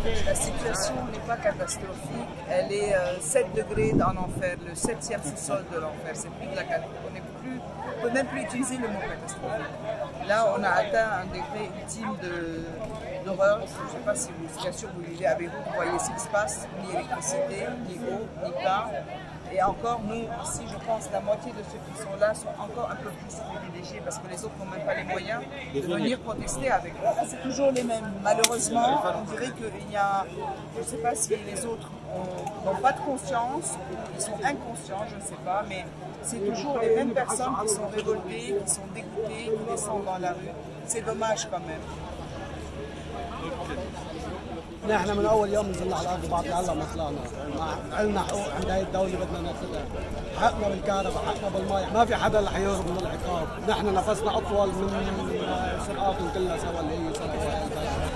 La situation n'est pas catastrophique, elle est 7 degrés en enfer, le 7e sous-sol de l'enfer. C'est plus de la catastrophe. On ne peut même plus utiliser le mot catastrophique. Là, on a atteint un degré ultime d'horreur. Je ne sais pas si vous, bien sûr, vous vivez à Beyrouth, vous voyez ce qui se passe, ni électricité, ni eau, ni pain. Et encore, nous, ici, je pense, la moitié de ceux qui sont là sont encore un peu plus privilégiés parce que les autres n'ont même pas les moyens de venir protester avec nous. C'est toujours les mêmes. Malheureusement, on dirait qu'il y a, je ne sais pas si les autres n'ont pas de conscience, ils sont inconscients, je ne sais pas, mais c'est toujours les mêmes personnes qui sont révoltées, qui sont dégoûtées, qui descendent dans la rue. C'est dommage quand même. نحن من اول يوم نزلنا على الارض وبعد هلا ما طلعنا، لنا حقوق عند هاي الدوله بدنا ناخذها، حقنا بالكهرباء، حقنا بالمي، ما في حدا رح يهرب من العقاب، نحن نفسنا اطول من سرقاتهم كلها سوا اللي هي سنه